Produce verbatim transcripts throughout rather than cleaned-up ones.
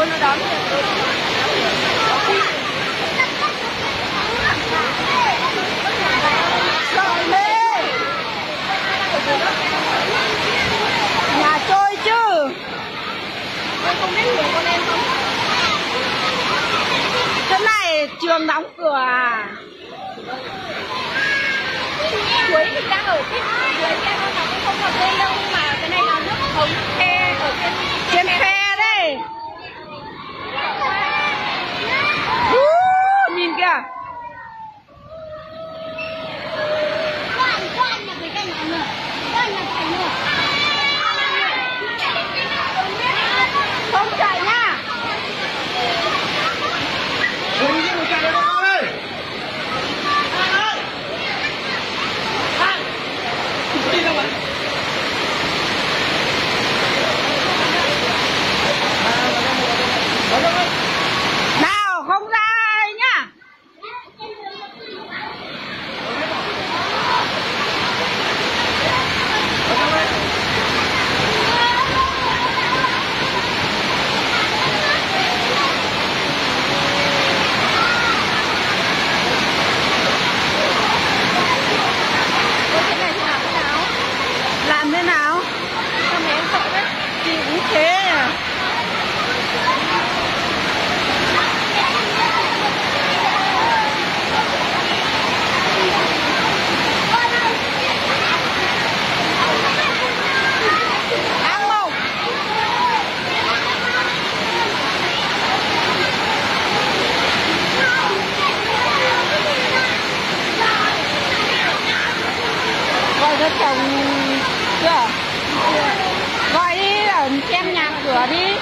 tôi nó đón rồi lên nhà trôi chứ tôi không biết hiểu con em không. Thế này trường đóng cửa à? Suối thì đang ở cái dưới kia thôi mà cũng không còn lên đâu, nhưng mà cái này là nước ống khe ở trên trên khe đây. Uh, nhìn kìa. Không chạy nha. Nào không ra nhá. Làm thế nào? Sao mẹ em sợ đấy? Chị cũng thế à? Ăn không? Gọi cho chồng chưa? Gọi đi ở xem nhà cửa đi.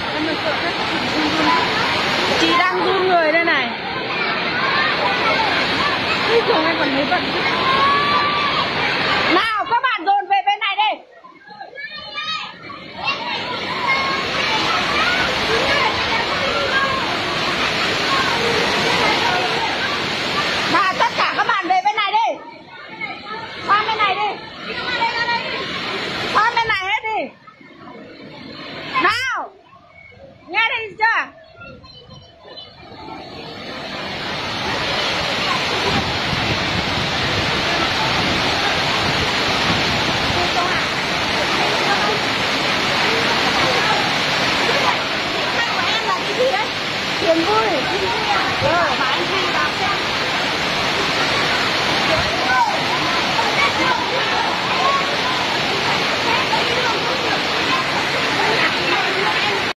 Chị đang run người đây này. Ui trời ơi, còn mấy bận.